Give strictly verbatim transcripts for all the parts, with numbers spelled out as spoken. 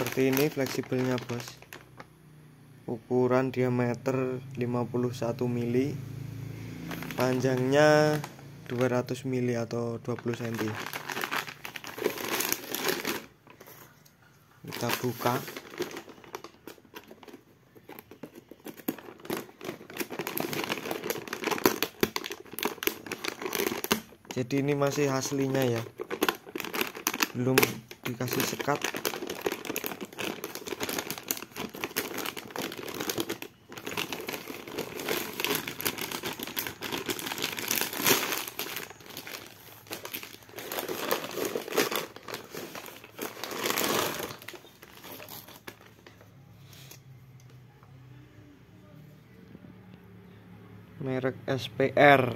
seperti ini fleksibelnya bos. Ukuran diameter lima puluh satu mili, panjangnya dua ratus mili atau dua puluh sentimeter. Kita buka. Jadi ini masih aslinya ya, belum dikasih sekat. Merek S P R.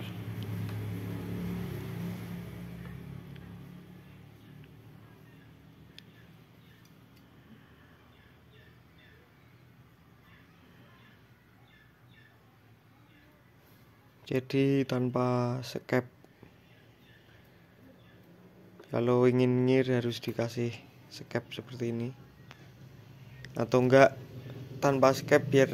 Jadi tanpa skep. Kalau ingin ngir harus dikasih skep seperti ini, atau enggak tanpa skep biar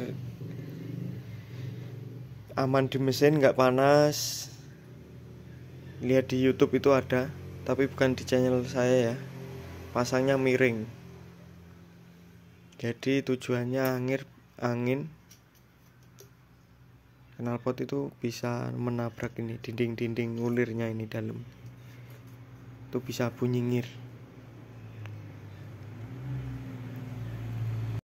aman di mesin, nggak panas. Lihat di YouTube itu ada, tapi bukan di channel saya ya. Pasangnya miring. Jadi tujuannya angin angin knalpot itu bisa menabrak ini dinding-dinding ulirnya ini dalam. Itu bisa bunyi ngir.